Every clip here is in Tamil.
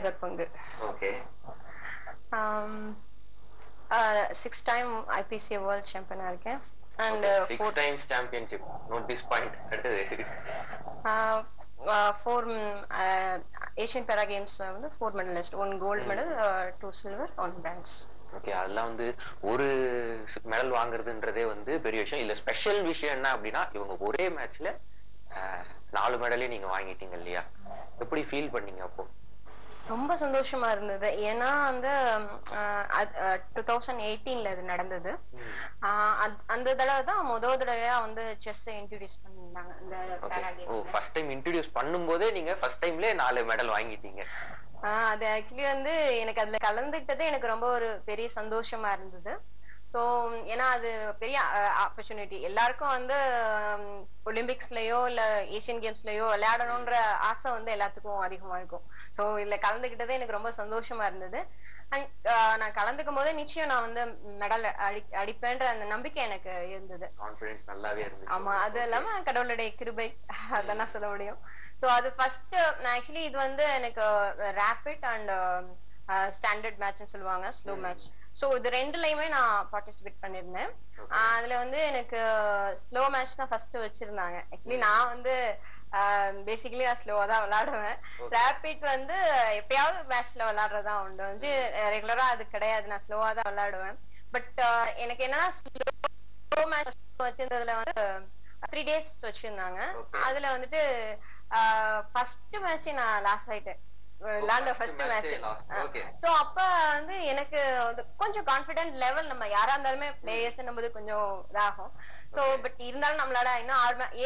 பங்கு. ஓகே. 6 டைம் ஐபிசி வேர்ல்ட் சாம்பியனா இருக்கேன். And 6 times championship. Note this point. அடுத்தது 4 ஏசியன் பேரா கேம்ஸ்ல வந்து 4 medallist, 1 gold medal, 2 silver, 1 bronze. Okay, அதெல்லாம் வந்து ஒரு மெடல் வாங்குறதுன்றதே வந்து பெரிய விஷயம். இல்ல ஸ்பெஷல் விஷயம் என்ன அப்படின்னா, இவங்க ஒரே மேட்ச்ல 4 மெடலே நீங்க வாங்கிட்டீங்க இல்லையா? எப்படி ஃபீல் பண்ணீங்க அப்போ? ரொம்ப சந்தோஷமா இருந்தது. ஏன்னா வந்து 2018ல இது நடந்தது. அந்த தடவை தான் முதல் தடவையா வந்து செஸ் இன்ட்ரோடியூஸ் பண்ணிருந்தாங்க இந்த பேரா கேம்ஸ்ல. ஃபர்ஸ்ட் டைம் இன்ட்ரோடியூஸ் பண்ணும்போதே நீங்க ஃபர்ஸ்ட் டைம்லயே 4 மெடல் வாங்கிட்டீங்க. அது ஆக்சுவலி வந்து எனக்கு அதுல கலந்துக்கிட்டதே எனக்கு ரொம்ப ஒரு பெரிய சந்தோஷமா இருந்தது. ஸோ ஏன்னா அது பெரிய ஆப்பர்ச்சுனிட்டி. எல்லாருக்கும் வந்து ஒலிம்பிக்ஸ்லயோ இல்ல ஏசியன் கேம்ஸ்லயோ விளையாடணும்ன்ற ஆசை வந்து எல்லாத்துக்கும் அதிகமா இருக்கும். ஸோ இதுல கலந்துக்கிட்டதே எனக்கு ரொம்ப சந்தோஷமா இருந்தது. அண்ட் நான் கலந்துக்கும் போதே நிச்சயம் நான் வந்து மெடல் அடிப்பேன்ற அந்த நம்பிக்கை எனக்கு இருந்தது. கான்ஃபிடன்ஸ் நல்லாவே இருந்தது. ஆமா, அது இல்லாம கடவுளுடைய கிருபை, அதான் சொல்ல முடியும். ஸோ அது ஃபர்ஸ்ட் ஆக்சுவலி இது வந்து எனக்கு ரேபிட் அண்ட் ஸ்டாண்டர்ட் மேட்ச்னு சொல்லுவாங்க, ஸ்லோ மேட்ச். ஸோ இது ரெண்டுலயுமே நான் பார்ட்டிசிபேட் பண்ணிருந்தேன். அதுல வந்து எனக்கு ஸ்லோ மேட்ச் தான் ஃபர்ஸ்ட் வச்சிருந்தாங்க. ஆக்சுவலி நான் வந்து பேசிக்கலி நான் ஸ்லோவா தான் விளையாடுவேன். ரேபிட் வந்து எப்பயாவது மேட்ச்ல விளையாடுறதா உண்டு, வந்து ரெகுலரா அது கிடையாது. நான் ஸ்லோவா தான் விளையாடுவேன். பட் எனக்கு என்னன்னா ஸ்லோ மேட்ச் வச்சிருந்ததுல வந்து 3 days வச்சிருந்தாங்க. அதுல வந்துட்டு ஃபர்ஸ்ட் மேட்ச் நான் லாஸ் ஆயிட்டேன். First match. சோ அப்ப வந்து எனக்கு கொஞ்சம் கான்பிடன்ட் லெவல், நம்ம யாரா இருந்தாலுமே பிளேயர்ஸ் நம்ம கொஞ்சம் இதாகும். சோ பட் இருந்தாலும் நம்மளால இன்னும்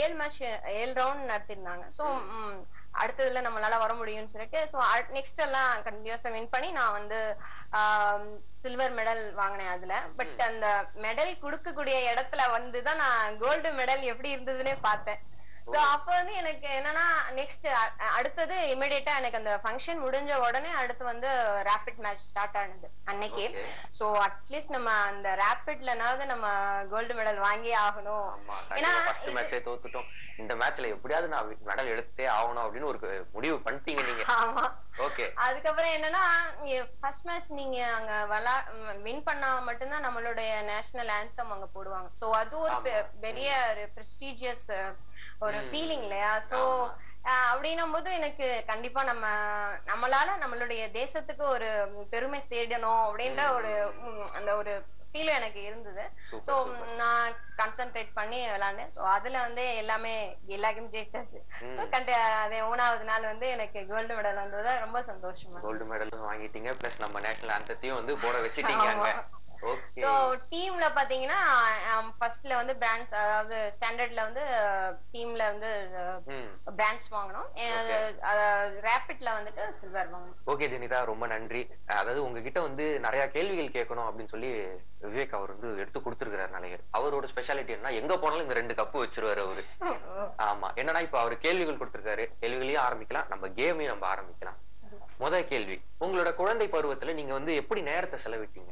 7 ரவுண்ட் நடத்திருந்தாங்க. சோ அடுத்ததுல நம்மளால வர முடியும்னு சொல்லிட்டு சோ நெக்ஸ்ட் எல்லாம் கண்டினியூஸா வின் பண்ணி நான் வந்து சில்வர் மெடல் வாங்கினேன் அதுல. பட் அந்த மெடல் கொடுக்கக்கூடிய இடத்துல வந்துதான் நான் கோல்டு மெடல் எப்படி இருந்ததுன்னே பார்த்தேன். சோ அப்ப வந்து எனக்கு என்னன்னா நெக்ஸ்ட் அடுத்தது இமிடியேட்டா எனக்கு அந்த ஃபங்க்ஷன் முடிஞ்ச உடனே அடுத்து வந்து ரேபிட் மேட்ச் ஸ்டார்ட் ஆனது அன்னைக்கு. சோ அட்லீஸ்ட் நம்ம அந்த ரேபிட்லனாவது நம்ம கோல்டு மெடல் வாங்கி ஆகணும். ஏன்னா ஃபர்ஸ்ட் மேட்சே தோத்துட்டோம், இந்த மேட்ச்ல எப்படியாவது நான் மெடல் எடுத்தே ஆகணும் அப்படின்னு ஒரு முடிவு பண்ணிட்டீங்க நீங்க. ஆமா. ஓகே. அதுக்கப்புறம் என்னன்னா ஃபர்ஸ்ட் மேட்ச் நீங்க அங்க வின் பண்ணா மட்டும்தான் நம்மளுடைய நேஷனல் ஆந்தம் அங்க போடுவாங்க. சோ அது ஒரு பெரிய ஒரு பிரஸ்டீஜியஸ் ஒரு ஃபீலிங் இல்லையா? சோ அப்படின்னும் போது எனக்கு கண்டிப்பா நம்மளால நம்மளுடைய தேசத்துக்கு ஒரு பெருமை தேடணும் அப்படின்ற ஒரு அந்த ஒரு ஃபீல் எனக்கு இருந்தது. சோ நான் கான்சென்ட்ரேட் பண்ணி விளையாண்டேன். சோ அதுல வந்து எல்லா கேம் ஜெயிச்சாச்சு. சோ அதே 1வது நாள் வந்து எனக்கு கோல்டு மெடல் வந்தது, ரொம்ப சந்தோஷமா. கோல்டு மெடல் வாங்கிட்டீங்க, பிளஸ் நம்ம நேஷனல் ஆந்தத்தையும் வந்து போட வச்சிட்டீங்க. சோ டீம்ல பாத்தீங்கன்னா ஃபர்ஸ்ட்ல வந்து பிரான்ஸ், அதாவது ஸ்டாண்டர்ட்ல வந்து டீம்ல வந்து பிரான்ஸ் வாங்கணும், ரேபிட்ல வந்துட்டு சில்வர் வாங்கணும். ஓகே ஜெனிதா, ரொம்ப நன்றி. அதாவது உங்ககிட்ட வந்து நிறைய கேள்விகள் கேட்கணும் அப்படின்னு சொல்லி விவேக் அவர் வந்து எடுத்து கொடுத்துருக்கிறார். நிலையர் அவரோட ஸ்பெஷாலிட்டி என்ன, எங்க போனாலும் இந்த 2 கப்பு வச்சிருவாரு அவரு. ஆமா, என்னன்னா இப்ப அவரு கேள்விகள் கொடுத்திருக்காரு, கேள்விகளையும் ஆரம்பிக்கலாம், நம்ம கேமையும் நம்ம ஆரம்பிக்கலாம். முதல் கேள்வி, உங்களோட குழந்தை பருவத்துல நீங்க வந்து எப்படி நேரத்தை செலவிட்டீங்க?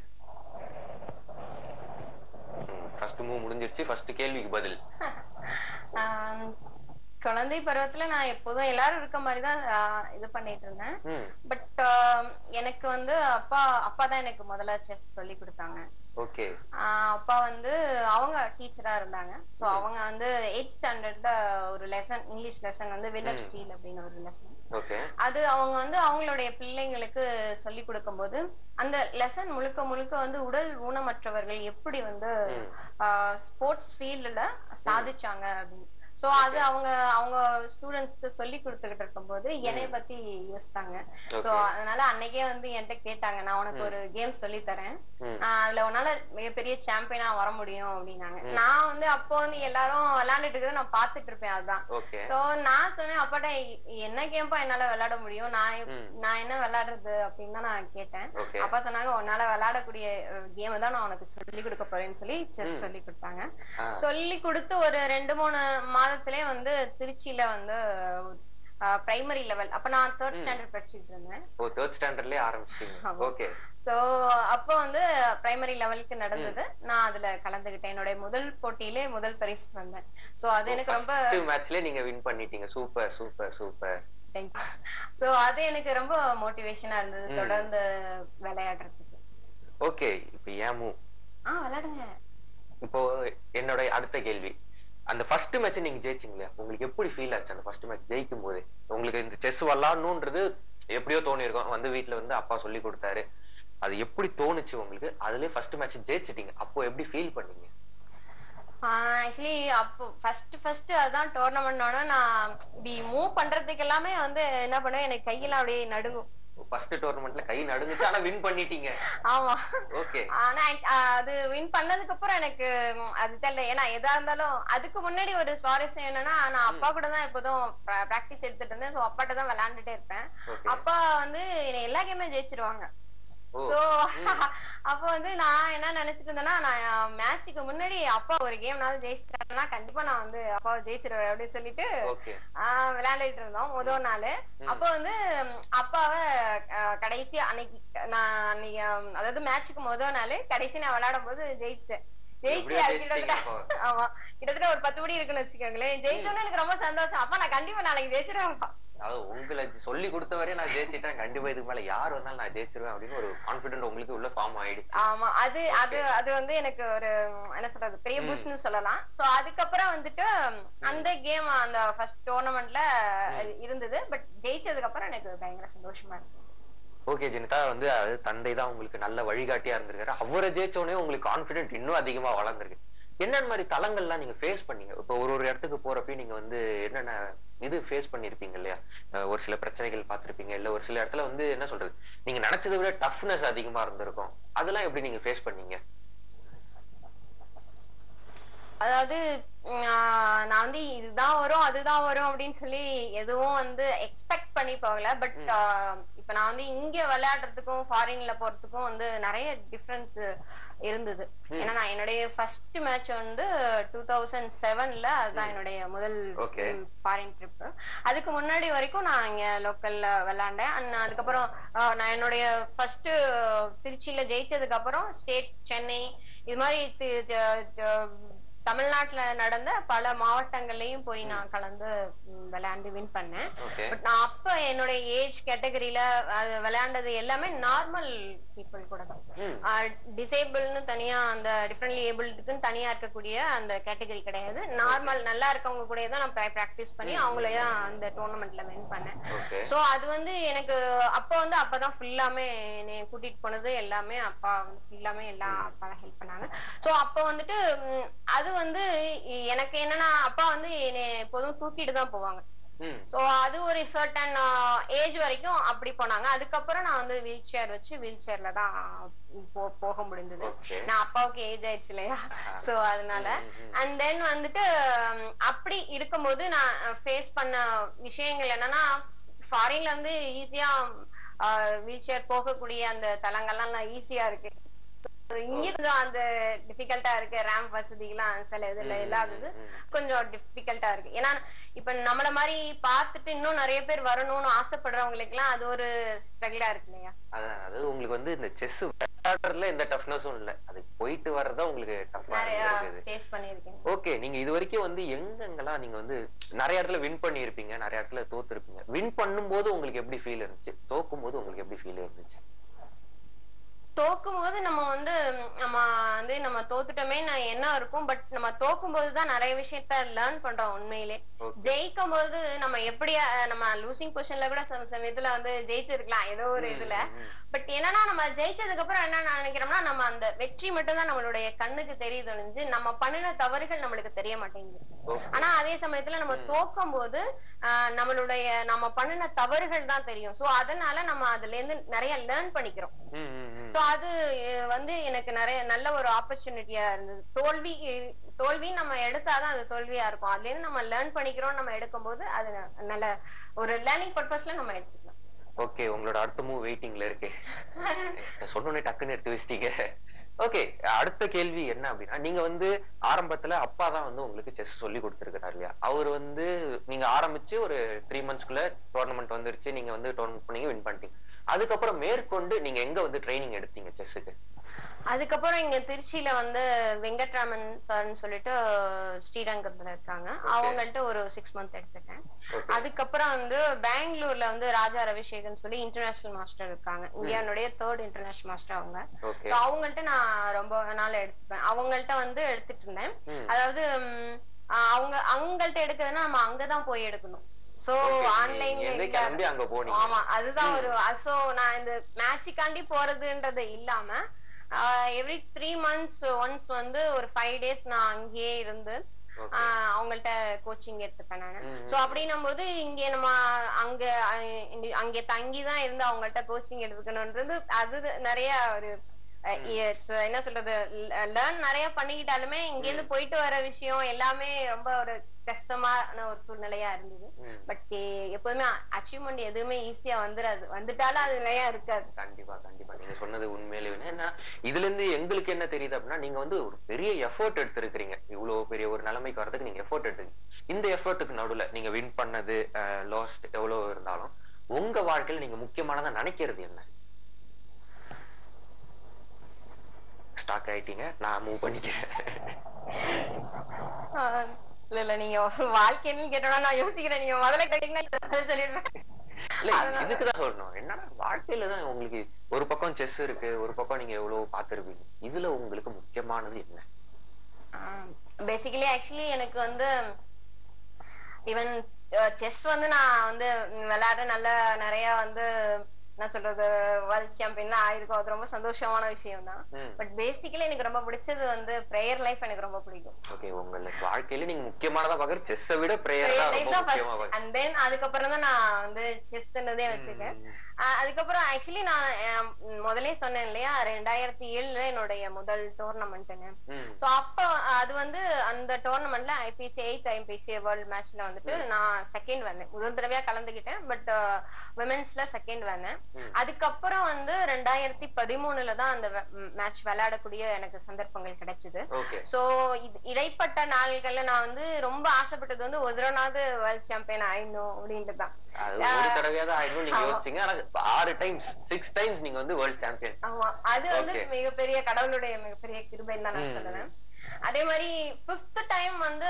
ஃபர்ஸ்ட் மூவ் முடிஞ்சிருச்சு, ஃபர்ஸ்ட் கேள்விக்கு பதில். குழந்தை பருவத்துல நான் எப்போதும் எல்லாரும் இருக்க மாதிரிதான் இது பண்ணிட்டு இருந்தேன். பட் எனக்கு வந்து அப்பா தான் எனக்கு முதல்ல செஸ் சொல்லி கொடுத்தாங்க. ஓகே. அப்பா வந்து அவங்க டீச்சரா இருந்தாங்க. சோ அவங்க வந்து 8th ஸ்டாண்டர்ட்ல ஒரு லெசன், இங்கிலீஷ் லெசன் வந்து வில்லப் ஸ்டீல் அப்படின்னு ஒரு லெசன். ஓகே. அது அவங்க வந்து அவங்களுடைய பிள்ளைங்களுக்கு சொல்லி கொடுக்கும் போது அந்த லெசன் முழுக்க வந்து உடல் ஊனமற்றவர்கள் எப்படி வந்து ஸ்போர்ட்ஸ் ஃபீல்ட்ல சாதிச்சாங்க அப்படின்னு. சோ அது அவங்க ஸ்டூடெண்ட்ஸ்க்கு சொல்லி கொடுத்துக்கிட்டு இருக்கும் போது என்னைய பத்தி யோசித்தாங்க. சோ அதனால அன்னைக்கே வந்து என்கிட்ட கேட்டாங்க, நான் உனக்கு ஒரு கேம் சொல்லி தரேன், அதுல உன்னால மிகப்பெரிய சாம்பியனா வர முடியும் அப்படின்னாங்க. நான் வந்து அப்போ வந்து எல்லாரும் விளையாண்டுட்டு இருக்கிறத நான் பாத்துட்டு இருப்பேன். அதுதான். சோ நான் சொன்னேன் அப்பாட்ட, என்ன கேம்பா என்னால விளையாட முடியும், நான் என்ன விளையாடுறது அப்படின்னு தான் நான் கேட்டேன். அப்பா சொன்னாங்க, உன்னால விளையாடக்கூடிய கேம் தான் நான் உனக்கு சொல்லி கொடுக்க போறேன்னு சொல்லி செஸ் சொல்லி கொடுத்தாங்க. சொல்லி கொடுத்து ஒரு 2-3 மாதத்திலே வந்து திருச்சியில வந்து பிரைமரி லெவல், அப்ப நான் 3rd ஸ்டாண்டர்ட் படிச்சிட்டு இருந்தேன். ஓ 3rd ஸ்டாண்டர்ட்லயே ஆரம்பிச்சிட்டீங்க. ஓகே. சோ அப்ப வந்து பிரைமரி லெவலுக்கு நடந்தது, நான் அதுல கலந்துக்கிட்டேன். என்னோட முதல் போட்டியிலே முதல் பரிசு வந்தேன். சோ அது எனக்கு ரொம்ப ஃபர்ஸ்ட் மேட்ச்ல நீங்க வின் பண்ணிட்டீங்க. Super super super. Thank you. So அது எனக்கு ரொம்ப மோட்டிவேஷனா இருந்தது தொடர்ந்து விளையாடுறதுக்கு. ஓகே, இப்போ ஏன் மூவ் விளையாடுங்க. இப்போ என்னோட அடுத்த கேள்வி, அந்த ஃபர்ஸ்ட் மேட்ச் நீங்க ஜெயிச்சீங்க, உங்களுக்கு எப்படி ஃபீல் ஆச்சு அந்த ஃபர்ஸ்ட் மேட்ச் ஜெயிக்கும் போது? உங்களுக்கு இந்த செஸ் விளாடணும்ன்றது எப்படியோ தோணி இருக்கும், வந்து வீட்டுல வந்து அப்பா சொல்லி கொடுத்தாரு, அது எப்படி தோணுச்சு உங்களுக்கு? அதுலயே ஃபர்ஸ்ட் மேட்ச் ஜெயிச்சிட்டீங்க, அப்போ எப்படி ஃபீல் பண்ணீங்க? ஆக்சுவலி அப்போ ஃபர்ஸ்ட் அதான் டோர்னமெண்ட்னோட நான் இப்படி மூவ் பண்றதுக்கு எல்லாமே வந்து என்ன பண்ணுவேன், எனக்கு கையெல்லாம் அப்படியே நடுங்கும். ஃபர்ஸ்ட் டோர்னமெண்ட்ல கை நடுங்குச்சு, ஆனா வின் பண்ணிட்டீங்க. ஆமா. ஓகே. ஆனா அது வின் பண்ணதுக்கு அப்புறம் எனக்கு அது தெரியல. ஏன்னா எதா இருந்தாலும் அதுக்கு முன்னாடி ஒரு சுவாரஸ்யம் என்னன்னா, நான் அப்பா கூட தான் எப்போதும் பிராக்டிஸ் எடுத்துட்டு இருந்தேன். சோ அப்பாட்ட தான் விளையாண்டுட்டே இருப்பேன். அப்பா வந்து எல்லா கேமே ஜெயிச்சிருவாங்க. சோ அப்ப வந்து நான் என்ன நினைச்சிட்டு இருந்தேன்னா, நான் மேட்சுக்கு முன்னாடி அப்பா ஒரு கேம்னாலும் ஜெயிச்சிட்டேன்னா கண்டிப்பா நான் வந்து அப்பாவை ஜெயிச்சிருவேன் அப்படின்னு சொல்லிட்டு விளையாண்டுட்டு இருந்தோம் முதல் நாள். அப்ப வந்து அப்பாவை கடைசி அன்னைக்கு அதாவது மேட்சுக்கு முதல் நாள் கடைசி நான் விளையாடும் போது ஜெயிச்சிட்டேன். ஜெயிச்சு ஆமா கிட்டத்தட்ட ஒரு 10 மணி இருக்குன்னு வச்சுக்கோங்களேன். ஜெயிச்சோன்னு எனக்கு ரொம்ப சந்தோஷம். அப்பா நான் கண்டிப்பா நாளைக்கு ஜெயிச்சிருவேன்ப்பா. அதாவது உங்களை சொல்லி கொடுத்த வரையும் நான் ஜெயிச்சிட்டேன், கண்டிப்பா இதுக்கு மேல யார் வந்தாலும் நான் ஜெயிச்சிருவேன் அப்படின்னு ஒரு கான்பிடென்ட் உங்களுக்கு உள்ள ஃபார்ம் ஆயிடுச்சு. ஆமா, அது வந்து எனக்கு ஒரு என்ன சொல்றது பெரிய பூஸ்ட்னு சொல்லலாம். சோ அதுக்கப்புறம் வந்துட்டு அந்த கேம் அந்த ஃபர்ஸ்ட் டோர்னமெண்ட்ல இருந்தது. பட் ஜெயிச்சதுக்கு அப்புறம் எனக்கு பயங்கர சந்தோஷமா இருக்கு. ஓகே ஜெனிதா, வந்து அது தந்தை தான் உங்களுக்கு நல்ல வழிகாட்டியா இருந்திருக்காரு. அவரை ஜெயிச்சோடனே உங்களுக்கு கான்பிடென்ட் இன்னும் அதிகமா வளர்ந்துருக்கு. என்னென்ன மாதிரி தளங்கள்லாம் நீங்க ஃபேஸ் பண்ணீங்க? இப்போ ஒரு இடத்துக்கு போறப்ப நீங்க வந்து என்னென்ன இது ஃபேஸ் பண்ணிருப்பீங்க இல்லையா? ஒரு சில பிரச்சனைகள் பார்த்திருப்பீங்க, இல்ல ஒரு சில இடத்துல வந்து என்ன சொல்றது, நீங்க நினைச்சதை விட டஃப்னஸ் அதிகமா இருந்திருக்கும். அதெல்லாம் எப்படி நீங்க ஃபேஸ் பண்ணீங்க? அதாவது நான் வந்து இதுதான் வரும் அதுதான் வரும் அப்படின்னு சொல்லி எதுவும் வந்து எக்ஸ்பெக்ட் பண்ணி போகல. பட் இப்ப நான் வந்து இங்க விளையாடுறதுக்கும் ஃபாரின்ல போறதுக்கும் வந்து நிறைய டிஃபரன்ஸ் இருந்தது. ஏன்னா நான் என்னுடைய ஃபர்ஸ்ட் மேட்ச் வந்து 2007ல அதுதான் என்னுடைய முதல் ஃபாரின் ட்ரிப். அதுக்கு முன்னாடி வரைக்கும் நான் இங்க லோக்கல்ல விளையாண்டேன். அதுக்கப்புறம் நான் என்னுடைய ஃபர்ஸ்ட் திருச்சியில ஜெயிச்சதுக்கு அப்புறம் ஸ்டேட் சென்னை இது மாதிரி தமிழ்நாட்டுல நடந்த பல மாவட்டங்கள்லயும் போய் நான் கலந்து விளையாண்டு வின் பண்ணேன். பட் நான் அப்ப என்னுடைய ஏஜ் கேட்டகரியில விளையாண்டது எல்லாமே நார்மல் பீப்புள் கூட தான். டிசேபிள்னு தனியா அந்த டிஃபரெண்ட்லி ஏபிள்டுக்குன்னு தனியா இருக்கக்கூடிய அந்த கேட்டகரி கிடையாது. நார்மல் நல்லா இருக்கவங்க கூட தான் நான் பிராக்டிஸ் பண்ணி அவங்களையும் அந்த டோர்னமெண்ட்ல வின் பண்ணேன். சோ அது வந்து எனக்கு அப்பதான் ஃபுல்லாமே என்னை கூட்டிட்டு போனது எல்லாமே அப்பா வந்து ஃபுல்லாமே எல்லாம் அப்பா ஹெல்ப் பண்ணாங்க. சோ அப்ப வந்துட்டு அது வந்து எனக்கு என்னன்னா அப்பா வந்து என்னை எப்போதும் தூக்கிட்டு தான் போவாங்க. சோ அது ஒரு சர்டன் ஏஜ் வரைக்கும் அப்படி போனாங்க. அதுக்கப்புறம் நான் வந்து வீல் சேர் வச்சு வீல் சேர்ல தான் போக முடிந்தது. நான் அப்பாவுக்கு ஏஜ் ஆயிடுச்சு இல்லையா, சோ அதனால. அண்ட் தென் வந்துட்டு அப்படி இருக்கும்போது நான் ஃபேஸ் பண்ண விஷயங்கள் என்னன்னா, ஃபாரின்ல வந்து ஈஸியா வீல் சேர் போகக்கூடிய அந்த தளங்கள்லாம் ஈஸியா இருக்கு. இங்க கொஞ்சம் அந்த டிஃபிகல்ட்டா இருக்கு. ரேம்ப் வசதி எல்லாம் சில இதுல இல்லாதது கொஞ்சம் டிஃபிகல்ட்டா இருக்கு. ஏன்னா இப்ப நம்மள மாதிரி பார்த்துட்டு இன்னும் நிறைய பேர் வரணும்னு ஆசைப்படுறவங்களுக்கு எல்லாம் அது ஒரு ஸ்ட்ரகிளா இருக்கு இல்லையா? அதாவது உங்களுக்கு வந்து இந்த செஸ் விளையாடுறதுல எந்த டஃப்னஸும் இல்ல, அது போயிட்டு வர்றதா உங்களுக்கு டஃப்பா இருக்குது. ஃபேஸ் பண்ணிருக்கீங்க. ஓகே, நீங்க இது வரைக்கும் வந்து எங்கெங்கெல்லாம் நீங்க வந்து நிறைய இடத்துல வின் பண்ணிருப்பீங்க, நிறைய இடத்துல தோத்துருப்பீங்க. வின் பண்ணும்போது உங்களுக்கு எப்படி ஃபீல் இருந்துச்சு? தோக்கும் போது உங்களுக்கு எப்படி ஃபீல் இருந்துச்சு? தோக்கும் போது நம்ம தோத்துட்டோமே என்ன இருக்கும். பட் நம்ம தோக்கும் போதுதான் நிறைய விஷயத்த லேர்ன் பண்றோம் உண்மையிலே. ஜெயிக்கும் போது நம்ம எப்படியா நம்ம லூசிங் பொசிஷன்ல கூட சமயத்துல வந்து ஜெயிச்சிருக்கலாம் ஏதோ ஒரு இதுல. பட் என்னன்னா நம்ம ஜெயிச்சதுக்கு அப்புறம் என்ன நினைக்கிறோம்னா, நம்ம அந்த வெற்றி மட்டும் தான் நம்மளுடைய கண்ணுக்கு தெரியுது, நம்ம பண்ணின தவறுகள் நம்மளுக்கு தெரிய மாட்டேங்குது. ஆனா அதே சமயத்துல நம்ம தோக்கும் போது நம்ம பண்ணின தவறுகள் தான் தெரியும். சோ அதனால நம்ம அதுல இருந்து நிறைய லேர்ன் பண்ணிக்கிறோம். சோ அது வந்து எனக்கு நிறைய நல்ல ஒரு ஆப்பர்ச்சுனிட்டியா இருந்தது. தோல்வி நம்ம எடுத்தாதான் அது தோல்வியா இருக்கும். அதுல இருந்து நம்ம லேர்ன் பண்ணிக்கிறோம். நம்ம எடுக்கும் போது அது நல்ல ஒரு லேர்னிங் பர்பஸ்ல நம்ம எடுத்துக்கலாம். ஓகே, உங்களோட அடுத்த மூவ் வெயிட்டிங்ல இருக்கு. சொன்னோன்னே டக்குன்னு எடுத்து வச்சிட்டீங்க. ஓகே, அடுத்த கேள்வி என்ன அப்படின்னா, நீங்க வந்து ஆரம்பத்துல அப்பா தான் வந்து உங்களுக்கு செஸ் சொல்லி கொடுத்துருக்காரு இல்லையா? அவர் வந்து நீங்க ஆரம்பிச்சு ஒரு 3 monthsக்குள்ள டோர்னமெண்ட் வந்துருச்சு, நீங்க வந்து டோர்னமெண்ட் பண்ணீங்க, வின் பண்ணிட்டீங்க. அதுக்கப்புறம் மேற்கொண்டு நீங்க எங்க வந்து ட்ரைனிங் எடுத்தீங்க செஸ்ஸுக்கு? அதுக்கப்புறம் இங்க திருச்சியில வந்து வெங்கட்ராமன் சார்னு சொல்லிட்டு ஸ்ரீரங்கத்துல இருக்காங்க. அவங்கள்ட்ட ஒரு 6 மந்த் எடுத்துட்டேன். அதுக்கப்புறம் வந்து பெங்களூர்ல வந்து ராஜா ரவிசேகர்னு சொல்லி இன்டர்நேஷனல் மாஸ்டர் இருக்காங்க. இந்தியானுடைய 3rd இன்டர்நேஷனல் மாஸ்டர் அவங்க. அவங்கள்ட்ட நான் ரொம்ப நாள் எடுத்துப்பேன். அவங்கள்ட்ட வந்து எடுத்துட்டு இருந்தேன். அதாவது அவங்கள்ட்ட எடுக்கிறதுனா நம்ம அங்கதான் போய் எடுக்கணும். சோ ஆன்லைன்ல ஆமா அதுதான் ஒரு சோ நான் இந்த மேட்சுக்காண்டி போறதுன்றது இல்லாம எவ்ரி 3 months ஒன்ஸ் வந்து ஒரு 5 days நான் அங்கேயே இருந்து அவங்கள்ட்ட கோச்சிங் எடுத்துப்பேன் நானு. சோ அப்படின்னும் போது இங்க நம்ம அங்க தங்கிதான் இருந்து அவங்கள்ட்ட கோச்சிங் எடுத்துக்கணும்ன்றது அது நிறைய ஒரு என்ன சொல்றது லேர்ன் நிறைய பண்ணிக்கிட்டாலுமே இங்க இருந்து போயிட்டு வர விஷயம் எல்லாமே ரொம்ப ஒரு கஷ்டமான ஒரு சூழ்நிலையா இருந்தது. பட் எப்போதுமே அச்சீவ்மெண்ட் எதுவுமே ஈஸியா வந்துடாது, வந்துட்டாலும் அது நிலையா இருக்காது. கண்டிப்பா கண்டிப்பா நீங்க சொன்னது உண்மையிலேயே. ஏன்னா இதுல இருந்து எங்களுக்கு என்ன தெரியுது அப்படின்னா, நீங்க வந்து ஒரு பெரிய எஃபோர்ட் எடுத்திருக்கிறீங்க. இவ்வளவு பெரிய ஒரு நிலைமைக்கு வரதுக்கு நீங்க எஃபோர்ட் எடுத்துருக்கீங்க. இந்த எஃபோர்ட்டுக்கு நடுவுல நீங்க வின் பண்ணது லாஸ்ட் எவ்வளவு இருந்தாலும் உங்க வாழ்க்கையில நீங்க முக்கியமானதா நினைக்கிறது என்ன? ஸ்டாக் ஆயிட்டீங்க, நான் மூவ் பண்ணிக்கிறேன். இல்ல நீங்க வாழ்க்கைன்னு கேட்டோம்னா நான் யோசிக்கிறேன். நீங்க முதல்ல கேட்டீங்கன்னா சொல்லிடுவேன். இல்ல இதுக்குதான் சொல்லணும். என்னன்னா வாழ்க்கையில தான் உங்களுக்கு ஒரு பக்கம் செஸ் இருக்கு, ஒரு பக்கம் நீங்க எவ்வளவு பாத்துருப்பீங்க. இதுல உங்களுக்கு முக்கியமானது என்ன? பேசிக்கலி ஆக்சுவலி எனக்கு வந்து ஈவன் செஸ் வந்து நான் வந்து விளையாட நல்ல நிறைய வந்து என்ன சொல்றது வேர்ல்ட் சாம்பியன்லாம் ஆயிருக்கும். அது ரொம்ப சந்தோஷமான விஷயம் தான். பட் பேசிக்கலி எனக்கு ரொம்ப பிடிச்சது வந்து பிரேயர் லைஃப் எனக்கு ரொம்ப பிடிக்கும். ஓகே, உங்களுக்கு வாழ்க்கையில நீங்க முக்கியமானதா பாக்குற செஸ்ஸை விட பிரேயர் தான் ரொம்ப முக்கியமா பாக்குறீங்க. அண்ட் தென் அதுக்கப்புறம் தான் நான் வந்து செஸ்ன்றதே வச்சிருக்கேன். அதுக்கப்புறம் ஆக்சுவலி நான் முதலே சொன்னேன் இல்லையா 2007 என்னுடைய முதல் டோர்னமெண்ட்னு. சோ அப்ப அது வந்து அந்த டோர்னமெண்ட்ல ஐபிசி 8th ஐபிசி வேர்ல்ட் மேட்ச்ல வந்துட்டு நான் செகண்ட் வந்தேன். முதல் தடவையா கலந்துக்கிட்டேன். பட் விமென்ஸ்ல செகண்ட் வந்தேன். அதுக்கப்புறம் வந்து 2013 தான் அந்த மேட்ச் விளையாடக்கூடிய எனக்கு சந்தர்ப்பங்கள் கிடைச்சது. சோ இடைப்பட்ட நாள்கள்ல நான் வந்து ரொம்ப ஆசைப்பட்டது வந்து ஒரு தடவையாவது வேர்ல்ட் சாம்பியன் ஆயிடணும் அப்படின்ட்டு தான். ஒரு தடவையாவது ஆயிடணும் நீங்க யோசிச்சீங்க. ஆனா 6 டைம்ஸ் 6 டைம்ஸ் நீங்க வந்து வேர்ல்ட் சாம்பியன். ஆமா, அது வந்து மிகப்பெரிய கடவுளுடைய மிகப்பெரிய கிருபைன்னு தான் நான் சொல்லுவேன். அதே மாதிரி 5th டைம் வந்து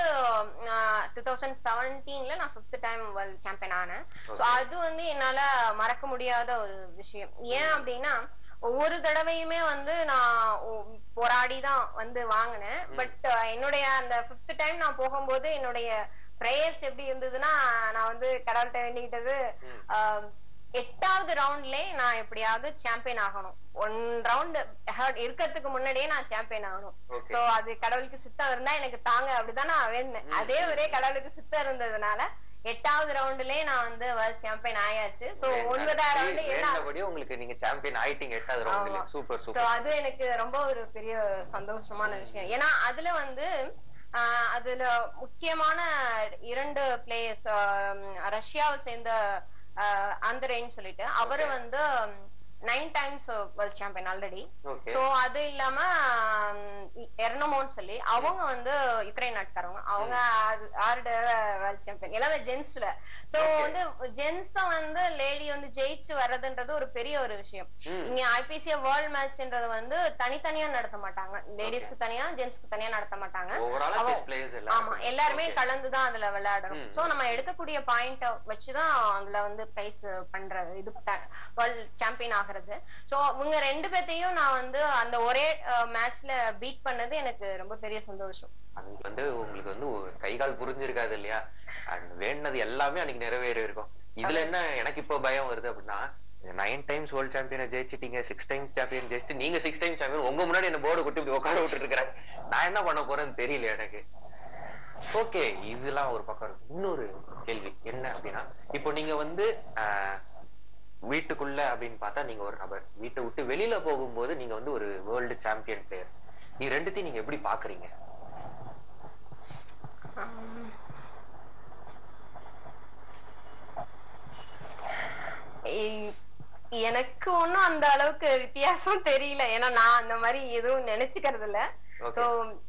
2017 நான் 5th டைம் வேர்ல்ட் சாம்பியன் ஆனேன். சோ அது வந்து என்னால மறக்க முடியாத ஒரு விஷயம். ஏன் அப்படின்னா ஒவ்வொரு தடவையுமே வந்து நான் போராடிதான் வந்து வாங்கினேன். பட் என்னுடைய அந்த 5th டைம் நான் போகும்போது என்னுடைய பிரேயர்ஸ் எப்படி இருந்ததுன்னா, நான் வந்து கடவுள்கிட்ட வேண்டிக்கிட்டது 8வது ரவுண்ட்லயே நான் எப்படியாவது சாம்பியன் ஆகணும். 1 ரவுண்ட் இருக்கிறதுக்கு முன்னாடியே நான் சாம்பியன் ஆகணும். சோ அது கடவுளுக்கு சித்தம் இருந்தா எனக்கு தாங்க அப்படிதான் நான் வேண்டேன். அதே ஒரே கடவுளுக்கு சித்தம் இருந்ததுனால 8வது ரவுண்ட்லயே நான் வந்து வேர்ல்ட் சாம்பியன் ஆயாச்சு. சோ 9வது ரவுண்ட் என்னபடியே உங்களுக்கு நீங்க சாம்பியன் ஆயிட்டீங்க 8வது ரவுண்ட்ல. Super super. சோ அது எனக்கு ரொம்ப ஒரு பெரிய சந்தோஷமான விஷயம். ஏன்னா அதுல வந்து அதுல முக்கியமான 2 பிளேயர்ஸ் ரஷ்யாவை சேர்ந்த ஆந்திரேன்னு சொல்லிட்டு அவரு வந்து 9 times world champion already. So அது இல்லாம எர்னமோன்னு சொல்லி அவங்க வந்து யுக்ரைன் நாட்டுக்காரவங்க. அவங்க 6 வேர்ல்ட் சாம்பியன் எல்லாமே ஜென்ஸ்ல. சோ வந்து ஜென்ஸ வந்து லேடி வந்து ஜெயிச்சு வர்றதுன்றது ஒரு பெரிய ஒரு விஷயம். இங்க ஐபிசி வேர்ல்ட் மேட்ச்ன்றது வந்து தனித்தனியா நடத்த மாட்டாங்க. லேடிஸ்க்கு தனியா ஜென்ஸ்க்கு தனியா நடத்த மாட்டாங்க. ஆமா, எல்லாருமே கலந்துதான் அதுல விளையாடணும். சோ நம்ம எடுக்கக்கூடிய பாயிண்ட் வச்சுதான் அதுல வந்து பிரைஸ் பண்ற இது வேர்ல்ட் சாம்பியன் ஆகிறது. சோ இவங்க 2 பேத்தையும் நான் வந்து அந்த ஒரே மேட்ச்ல பீட் பண்ணது எனக்கு ரொம்ப பெரிய சந்தோஷம். அது வந்து உங்களுக்கு வந்து கைகால் புரிஞ்சிருக்காது இல்லையா? வேண்டது எல்லாமே அன்னைக்கு நிறைவேறி இருக்கும். இதுல என்ன எனக்கு இப்போ பயம் வருது அப்படின்னா, 9 டைம்ஸ் வேர்ல்ட் சாம்பியனை ஜெயிச்சிட்டீங்க, 6 டைம்ஸ் சாம்பியன் ஜெயிச்சிட்டு நீங்க 6 டைம்ஸ் சாம்பியன் உங்க முன்னாடி என்ன போர்டு கொட்டி இப்படி உட்கார விட்டு இருக்கிறேன். நான் என்ன பண்ண போறேன்னு தெரியல எனக்கு. ஓகே, இதெல்லாம் ஒரு பக்கம் இருக்கு. இன்னொரு கேள்வி என்ன அப்படின்னா, இப்போ நீங்க வந்து வீட்டுக்குள்ள அப்படின்னு பார்த்தா நீங்க ஒரு நபர், வீட்டை விட்டு வெளியில போகும்போது நீங்க வந்து ஒரு வேர்ல்டு சாம்பியன் பிளேயர். நீ ரெண்டுத்தையும் நீங்க எப்படி பாக்குறீங்க? எனக்கு ஒண்ணும் அந்த அளவுக்கு வித்தியாசம் தெரியல. ஏன்னா நான் அந்த மாதிரி எதுவும் நினைச்சுக்கிறது இல்ல. சோ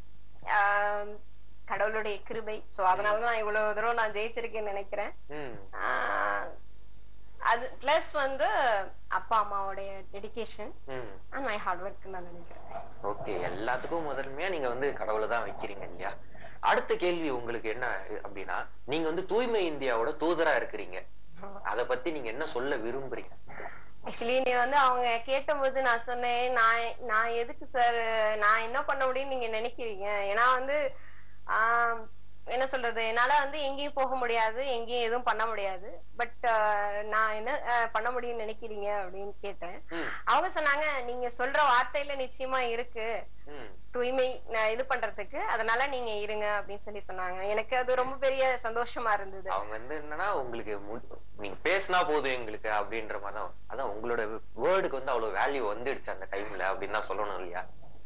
கடவுளுடைய கிருபை. சோ அதனாலதான் இவ்வளவு தூரம் நான் ஜெயிச்சிருக்கேன்னு நினைக்கிறேன். அது பிளஸ் வந்து அப்பா அம்மாவோடைய dedication and my hard work நான் நினைக்கிறேன். ஓகே, எல்லாத்துக்கும் முதன்மையா நீங்க வந்து கடவுளை தான் வைக்கிறீங்க இல்லையா? அடுத்த கேள்வி உங்களுக்கு என்ன அப்படின்னா, நீங்க வந்து தூய்மை இந்தியாவோட தூதரா இருக்கிறீங்க. அத பத்தி நீங்க என்ன சொல்ல விரும்புறீங்க? ஆக்சுவலி நீ வந்து அவங்க கேட்டபோது நான் சொன்னேன், நான் எதுக்கு சார், நான் என்ன பண்ண முடியும்னு நீங்க நினைக்கிறீங்க? ஏன்னா வந்து என்ன சொல்றது, என்னால வந்து எங்கேயும் போக முடியாது, எங்கேயும் எதுவும் பண்ண முடியாது. பட் நான் என்ன பண்ண முடியும்னு நினைக்கிறீங்க அப்படின்னு கேட்டேன். அவங்க சொன்னாங்க, நீங்க சொல்ற வார்த்தையில நிச்சயமா இருக்கு தூய்மை இது பண்றதுக்கு, அதனால நீங்க இருங்க அப்படின்னு சொல்லி சொன்னாங்க. எனக்கு அது ரொம்ப பெரிய சந்தோஷமா இருந்தது. அவங்க வந்து என்னன்னா, உங்களுக்கு நீங்க பேசினா போதும் எங்களுக்கு அப்படின்ற மாதிரிதான். அதான் உங்களோட வேர்டுக்கு வந்து அவ்வளவு வேல்யூ வந்துடுச்சு அந்த டைம்ல அப்படின்னு தான் சொல்லணும் இல்லையா?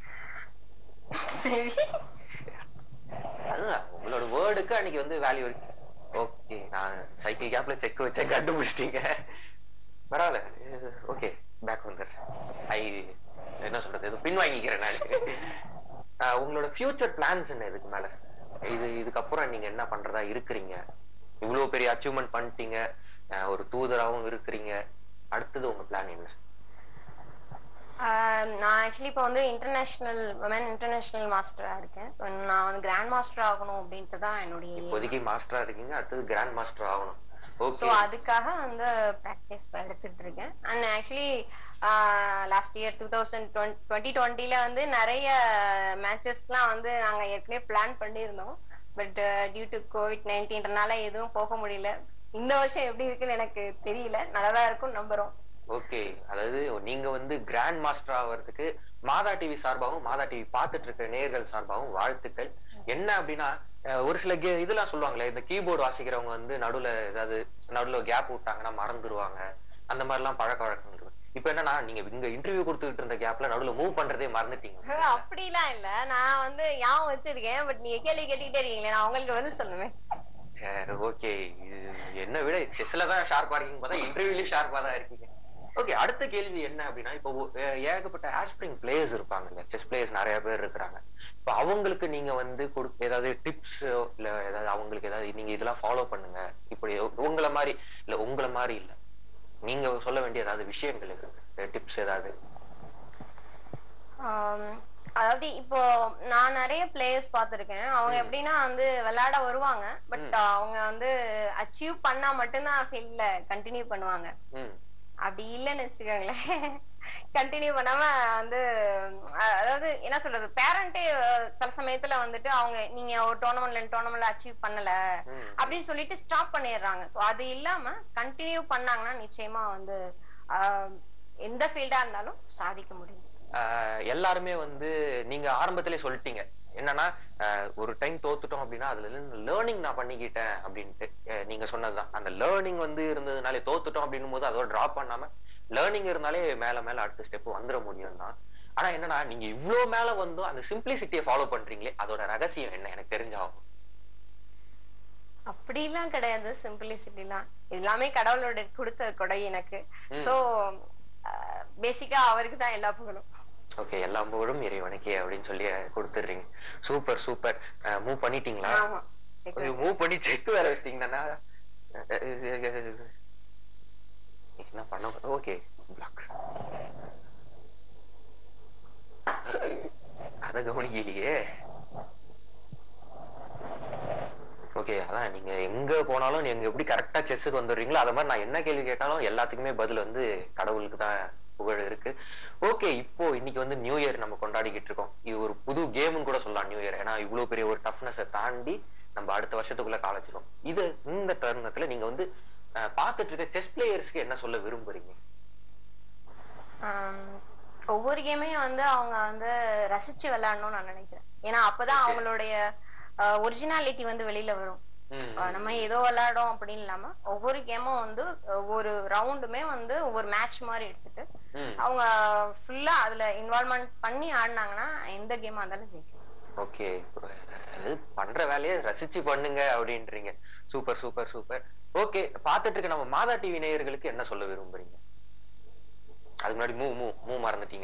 அதுதான் உங்களோட வேர்டுக்கு அன்னைக்கு வந்து வேல்யூ இருக்கு. ஓகே, நான் சைக்கிள் கேப்ல செக் வச்சேன், கண்டுபிடிச்சிட்டீங்க. பரவாயில்ல. ஓகே, பேக் வந்துடுறேன். என்ன சொல்றது, இது பின் வாங்கிக்கிறேன் நான். உங்களோட ஃபியூச்சர் பிளான்ஸ் என்ன இதுக்கு மேல? இதுக்கப்புறம் நீங்க என்ன பண்றதா இருக்கிறீங்க? இவ்வளவு பெரிய அச்சீவ்மெண்ட் பண்ணிட்டீங்க, ஒரு தூதராகவும் இருக்கிறீங்க. அடுத்தது உங்க பிளான் என்ன? நான் ஆக்சுவலி இப்போ வந்து இன்டர்நேஷனல் மாஸ்டரா இருக்கேன். ஸோ நான் வந்து கிராண்ட் மாஸ்டர் ஆகணும் அப்படின்ட்டு தான் என்னுடைய. இப்போதைக்கு மாஸ்டரா இருக்கீங்க, அடுத்தது கிராண்ட் மாஸ்டர் ஆகணும். ஸோ அதுக்காக வந்து ப்ராக்டிஸ் எடுத்துட்டு இருக்கேன். அண்ட் ஆக்சுவலி லாஸ்ட் இயர் 2020 வந்து நிறைய மேட்சஸ்லாம் வந்து நாங்கள் ஏற்கனவே பிளான் பண்ணியிருந்தோம். பட் டியூ டு COVID-19னால எதுவும் போக முடியல. இந்த வருஷம் எப்படி இருக்குன்னு எனக்கு தெரியல, நல்லதா இருக்கும் நம்புறோம். ஓகே, அதாவது நீங்க வந்து கிராண்ட் மாஸ்டர் ஆகிறதுக்கு மாதா டிவி சார்பாகவும் மாதா டிவி பார்த்துட்டு இருக்க நேயர்கள் சார்பாகவும் வாழ்த்துக்கள். என்ன அப்படின்னா, ஒரு சில இதெல்லாம் சொல்லுவாங்களே, இந்த கீபோர்டு வாசிக்கிறவங்க வந்து நடுவுல கேப் விட்டாங்கன்னா மறந்துடுவாங்க, அந்த மாதிரி எல்லாம் பழக்க வழக்கங்கள் இருக்கு. இப்ப என்னன்னா, நீங்க இங்க இன்டர்வியூ கொடுத்துட்டு இருந்த கேப்ல நடுவுல மூவ் பண்றதே மறந்துட்டீங்க. அப்படிலாம் இல்ல, நான் வந்து ஞாபகம் வச்சிருக்கேன். பட் நீங்க கேள்வி கேட்டுக்கிட்டே இருக்கீங்களே, நான் உங்களுக்கு பதில் சொல்லுவேன். சரி, ஓகே. என்ன விட செஸ்ல தான் ஷார்ப்பா இருக்கீங்க, பார்த்தா இன்டர்வியூலயும் ஷார்ப்பா தான் இருக்கீங்க. ஓகே, அடுத்த கேள்வி என்ன அப்படின்னா, இப்போ ஏகப்பட்ட ஆஸ்பிரிங் பிளேயர்ஸ் இருப்பாங்க, செஸ் பிளேயர்ஸ் நிறைய பேர் இருக்கிறாங்க. இப்போ அவங்களுக்கு நீங்க வந்து ஏதாவது டிப்ஸ் இல்ல ஏதாவது அவங்களுக்கு ஏதாவது நீங்க இதெல்லாம் ஃபாலோ பண்ணுங்க, இப்படி உங்களை மாதிரி இல்ல நீங்க சொல்ல வேண்டிய ஏதாவது விஷயங்கள் இருக்கு, டிப்ஸ் ஏதாவது? அதாவது இப்போ நான் நிறைய பிளேயர்ஸ் பார்த்திருக்கேன். அவங்க எப்படின்னா வந்து விளையாட வருவாங்க, பட் அவங்க வந்து அச்சீவ் பண்ணா மட்டும்தான் ஃபீல்ட்ல கண்டினியூ பண்ணுவாங்க. அப்படி இல்லைன்னு வச்சுக்கோங்களேன், கண்டினியூ பண்ணாம வந்து அதாவது என்ன சொல்றது, பேரண்டே சில சமயத்துல வந்துட்டு அவங்க நீங்க ஒரு டோர்னமெண்ட்ல அச்சீவ் பண்ணல அப்படின்னு சொல்லிட்டு ஸ்டாப் பண்ணிடுறாங்க. ஸோ அது இல்லாம கண்டினியூ பண்ணாங்கன்னா நிச்சயமா வந்து எந்த ஃபீல்டா இருந்தாலும் சாதிக்க முடியும். எல்லாருமே வந்து நீங்க ஆரம்பத்திலே சொல்லிட்டீங்க என்னன்னா, ஒரு டைம் தோத்துட்டோம் அப்படின்னா அதுல லேர்னிங் நான் பண்ணிக்கிட்டேன் அப்படின்ட்டு நீங்க சொன்னதுதான். அந்த லேர்னிங் வந்து இருந்ததுனாலே, தோத்துட்டோம் அப்படின்னும் போது அதோட டிராப் பண்ணாம லேர்னிங் இருந்தாலே மேல அடுத்த ஸ்டெப் வந்துட முடியும் தான். ஆனா என்னன்னா, நீங்க இவ்வளவு மேல வந்து அந்த சிம்பிளிசிட்டியை ஃபாலோ பண்றீங்களே, அதோட ரகசியம் என்ன எனக்கு தெரிஞ்சாகும். அப்படிலாம் கிடையாது, சிம்பிளிசிட்டிலாம் எல்லாமே கடவுளோட கொடுத்த கொடை எனக்கு. சோ பேசிக்கா அவருக்கு தான் எல்லா புகழும். ஓகே, எல்லா புகழும் இறைவனுக்கே அப்படின்னு சொல்லி கொடுத்துடுறீங்க. Super super. மூவ் பண்ணிட்டீங்களா? மூவ் பண்ணி செக் வேற வச்சிட்டீங்கன்னா என்ன பண்ண? ஓகே, பிளாக் அத கவனிக்கலையே. ஓகே, அதான் நீங்க எங்க போனாலும் நீங்க எப்படி கரெக்டா செஸ்ஸுக்கு வந்துடுறீங்களோ அத மாதிரி நான் என்ன கேள்வி கேட்டாலும் எல்லாத்துக்குமே பதில் வந்து கடவுளுக்கு தான் புகழ் இருக்கு. ஓகே, இப்போ இன்னைக்கு வந்து நியூ இயர் நம்ம கொண்டாடிக்கிட்டு இருக்கோம். இது ஒரு புது கேம்னு கூட சொல்லலாம் நியூ இயர். ஏன்னா இவ்வளவு பெரிய ஒரு டஃப்னஸை தாண்டி நம்ம அடுத்த வருஷத்துக்குள்ள காலச்சிடும். இது இந்த தருணத்துல நீங்க வந்து பாத்துட்டு இருக்க செஸ் பிளேயர்ஸ்க்கு என்ன சொல்ல விரும்புறீங்க? ஒவ்வொரு கேமையும் வந்து அவங்க வந்து ரசிச்சு விளையாடணும்னு நான் நினைக்கிறேன். ஏன்னா அப்பதான் அவங்களுடைய ஒரிஜினாலிட்டி வந்து வெளியில வரும். நம்ம ஏதோ விளையாடும் அப்படின்னு இல்லாம ஒவ்வொரு கேமும் வந்து ஒவ்வொரு ரவுண்டுமே வந்து ஒவ்வொரு மேட்ச் மாதிரி எடுத்துட்டு அவங்க ஃபுல்லா அதுல இன்வால்வ்மெண்ட் பண்ணி ஆடினாங்கன்னா எந்த கேமா இருந்தாலும் ஜெயிக்கலாம். ஓகே, பண்ற வேலையை ரசிச்சு பண்ணுங்க அப்படின்றீங்க. Super super super. ஓகே, பாத்துட்டு இருக்க நம்ம மாதா டிவி நேயர்களுக்கு என்ன சொல்ல விரும்புறீங்க? அதுக்கு முன்னாடி மூ மறந்துட்டீங்க.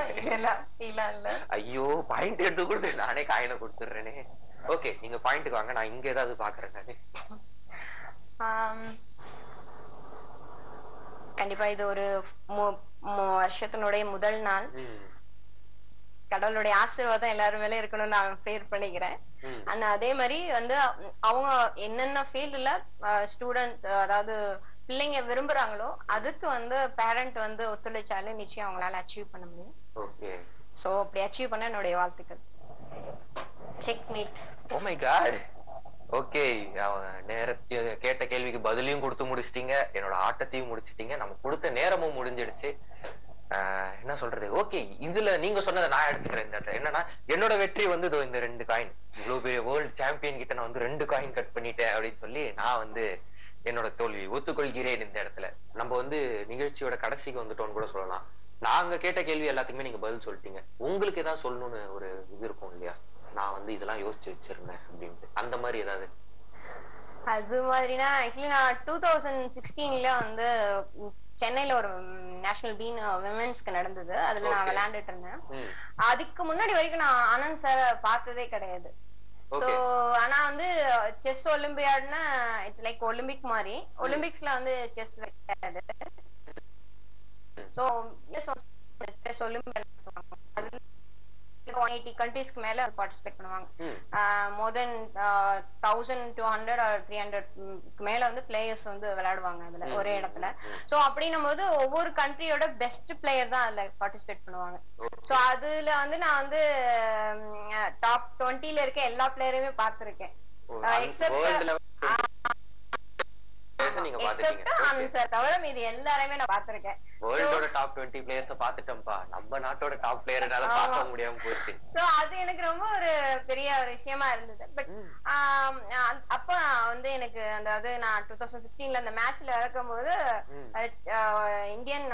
ஐயோ, பாயிண்ட் எடுத்து கொடுத்து நானே காயினை கொடுத்துடுறேனே. ஓகே, நீங்க பாயிண்ட்க்கு வாங்க, நான் இங்க ஏதாவது பாக்குறேன். நானு கண்டிப்பா இது ஒரு வருஷத்தினுடைய முதல் நாள். கடவுளுடைய ஆசீர்வாதம் எல்லாரும் மேல இருக்கணும்னு நான் ப்ரேயர் பண்ணிக்கிறேன். அண்ட் அதே மாதிரி வந்து அவங்க என்னென்ன ஃபீல்டுல ஸ்டூடெண்ட் அதாவது பிள்ளைங்க விரும்புறாங்களோ அதுக்கு வந்து பேரண்ட் வந்து ஒத்துழைச்சாலே நிச்சயம் அவங்களால அச்சீவ் பண்ண முடியும். சோ அப்படி அச்சீவ் பண்ண என்னுடைய வாழ்த்துக்கள். Check mate. Oh my god. Okay, நேரத்தை கேட்ட கேள்விக்கு பதிலையும் கொடுத்து முடிச்சிட்டீங்க, என்னோட ஆட்டத்தையும் முடிச்சிட்டீங்க, நம்ம கொடுத்த நேரமும் முடிஞ்சிடுச்சு. என்ன சொல்றது? ஓகே, இதுல நீங்க சொன்னதை நான் எடுத்துக்கிறேன். இந்த இடத்துல என்னன்னா, என்னோட வெற்றி வந்து இந்த 2 காயின், இவ்வளவு பெரிய வேர்ல்டு சாம்பியன் கிட்ட நான் வந்து 2 காயின் கட் பண்ணிட்டேன் அப்படின்னு சொல்லி நான் வந்து என்னோட தோல்வி ஒத்துக்கொள்கிறேன். இந்த இடத்துல நம்ம வந்து நிகழ்ச்சியோட கடைசிக்கு வந்துட்டோம்னு கூட சொல்லலாம். நாங்க கேட்ட கேள்வி எல்லாத்துக்குமே நீங்க பதில் சொல்லிட்டீங்க. உங்களுக்கு ஏதாவது சொல்லணும்னு ஒரு இது இருக்கும் இல்லையா, நான் வந்து இதெல்லாம் யோசிச்சு வச்சிருந்தேன் அப்படின்ட்டு, அந்த மாதிரி ஏதாவது? அது மாதிரினா ஆக்சுவலி நான் 2016ல வந்து சென்னையில ஒரு நேஷனல் பீன் விமென்ஸ்க்கு நடந்தது. அதுல நான் விளையாண்டுட்டு இருந்தேன். அதுக்கு முன்னாடி வரைக்கும் நான் ஆனந்த் சார் பார்த்ததே கிடையாது. சோ ஆனா வந்து செஸ் ஒலிம்பியாட்னா இட்ஸ் லைக் ஒலிம்பிக் மாதிரி. ஒலிம்பிக்ஸ்ல வந்து செஸ் வைக்காது. சோ செஸ் ஒலிம்பியாட் 180 கண்ட்ரீஸ்க்கு மேல பார்ட்டிசிபேட் பண்ணுவாங்க. மோர் தென் 1200 or 300 மேல வந்து பிளேயர்ஸ் வந்து விளையாடுவாங்க அதுல ஒரே இடத்துல. சோ அப்படின்னும் போது ஒவ்வொரு கண்ட்ரியோட பெஸ்ட் பிளேயர் தான் அதுல பார்ட்டிசிபேட் பண்ணுவாங்க. சோ அதுல வந்து நான் வந்து டாப் 20ல இருக்க எல்லா பிளேயரையுமே பார்த்திருக்கேன். எக்ஸெப்ட் ஆனந்த் சார் தவிர மீதி எல்லாரையுமே நான் பார்த்திருக்கேன். வேர்ல்டோட டாப் 20 பிளேயர்ஸ் பார்த்துட்டோம்ப்பா, நம்ம நாட்டோட டாப் பிளேயர்னால பார்க்க முடியாம போச்சு. சோ அது எனக்கு ரொம்ப ஒரு பெரிய ஒரு விஷயமா இருந்தது. பட் அப்ப வந்து எனக்கு அதாவது நான் 2016ல அந்த மேட்ச்ல இறக்கும்போது இந்தியன்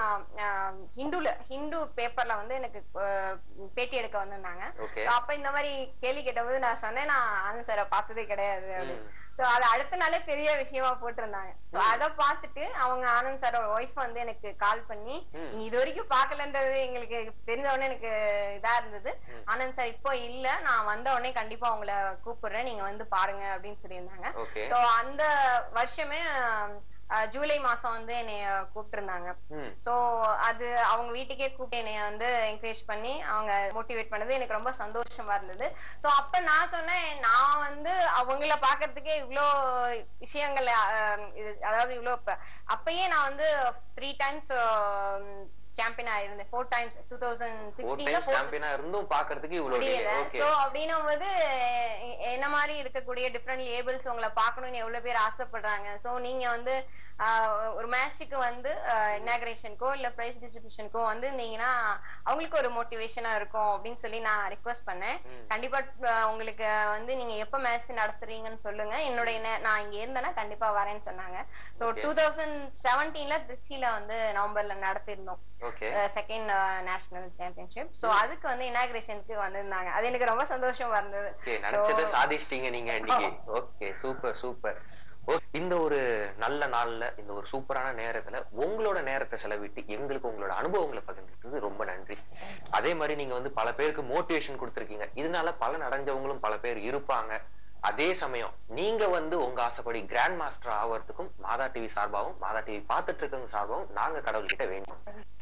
ஹிந்து பேப்பர்ல வந்து எனக்கு பேட்டி எடுக்க வந்திருந்தாங்க. அப்ப இந்த மாதிரி கேள்வி கேட்டபோது நான் சொன்னேன், நான் ஆனந்த் சாரை பார்த்ததே கிடையாது அப்படின்னு. சோ அது அடுத்த நாளே பெரிய விஷயமா போட்டிருந்தாங்க. சோ அத பாத்துட்டு அவங்க ஆனந்த் சாரோட ஒய்ஃப் வந்து எனக்கு கால் பண்ணி, நீங்க இது வரைக்கும் பாக்கலன்றது எங்களுக்கு தெரிஞ்ச உடனே எனக்கு இதா இருந்தது. ஆனந்த் சார் இப்போ இல்ல, நான் வந்த உடனே கண்டிப்பா உங்களை கூப்பிடுறேன், நீங்க வந்து பாருங்க அப்படின்னு சொல்லியிருந்தாங்க. சோ அந்த வருஷமே ஜூலை மாசம் வந்து என்னைய கூப்பிட்டு இருந்தாங்க. சோ அது அவங்க வீட்டுக்கே கூப்பிட்டு என்னைய வந்து என்கரேஜ் பண்ணி அவங்க மோட்டிவேட் பண்ணது எனக்கு ரொம்ப சந்தோஷமா இருந்தது. சோ அப்ப நான் சொன்னேன், நான் வந்து அவங்கள பாக்குறதுக்கே இவ்வளோ விஷயங்கள் அதாவது இவ்வளோ அப்பயே நான் வந்து 3 times சாம்பியன் ஆயிருந்தேன். 4 times 2016ல சாம்பியனா இருந்தும் பாக்குறதுக்கு இவ்வளவு முடியல. சோ அப்படின்னும்போது என்ன மாதிரி இருக்கக்கூடிய டிஃபரெண்ட் லேபிள்ஸ் உங்களை பார்க்கணும்னு எவ்வளவு பேர் ஆசைப்படுறாங்க. சோ நீங்க வந்து ஒரு மேட்சுக்கு வந்து இனாகிரேஷனுக்கோ இல்ல பிரைஸ் டிஸ்ட்ரிபியூஷனுக்கோ வந்து இருந்தீங்கன்னா அவங்களுக்கு ஒரு மோட்டிவேஷனா இருக்கும் அப்படின்னு சொல்லி நான் ரிக்வெஸ்ட் பண்ணேன். கண்டிப்பா உங்களுக்கு வந்து நீங்க எப்ப மேட்ச் நடத்துறீங்கன்னு சொல்லுங்க, என்னுடைய நான் இங்க இருந்தேன்னா கண்டிப்பா வரேன்னு சொன்னாங்க. சோ 2017ல திருச்சியில வந்து நவம்பர்ல நடத்திருந்தோம் செகண்ட் நேஷனல் சாம்பியன்ஷிப். சோ அதுக்கு வந்து இனாகிரேஷனுக்கு வந்திருந்தாங்க. அது எனக்கு ரொம்ப சந்தோஷமா இருந்தது. நினைச்சதை சாதிச்சிட்டீங்க நீங்க இன்னைக்கு. Okay, super super. இந்த ஒரு நல்ல நாள்ல இந்த ஒரு சூப்பரான நேரத்துல உங்களோட நேரத்தை செலவிட்டு எங்களுக்கு உங்களோட அனுபவங்களை பகிர்ந்துட்டு ரொம்ப நன்றி. அதே மாதிரி நீங்க வந்து பல பேருக்கு மோட்டிவேஷன் கொடுத்துருக்கீங்க. இதனால பலன் அடைஞ்சவங்களும் பல பேர் இருப்பாங்க. அதே சமயம் நீங்க வந்து உங்க ஆசைப்படி கிராண்ட் மாஸ்டர் ஆவறதுக்கும் மாதா டிவி சார்பாகவும் மாதா டிவி பார்த்துட்டு இருக்கவங்க சார்பாகவும் நாங்க கடவுள்கிட்ட வேண்டும்.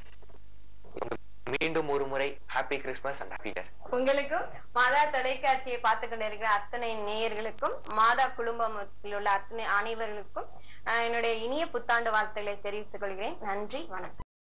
மீண்டும் ஒரு முறை happy Christmas and happy year. உங்களுக்கும் மாதா தொலைக்காட்சியை பார்த்து கொண்டிருக்கிற அத்தனை நேயர்களுக்கும் மாதா குடும்பத்தில் உள்ள அத்தனை அனைவர்களுக்கும் என்னுடைய இனிய புத்தாண்டு வாழ்த்துக்களை தெரிவித்துக் கொள்கிறேன். நன்றி, வணக்கம்.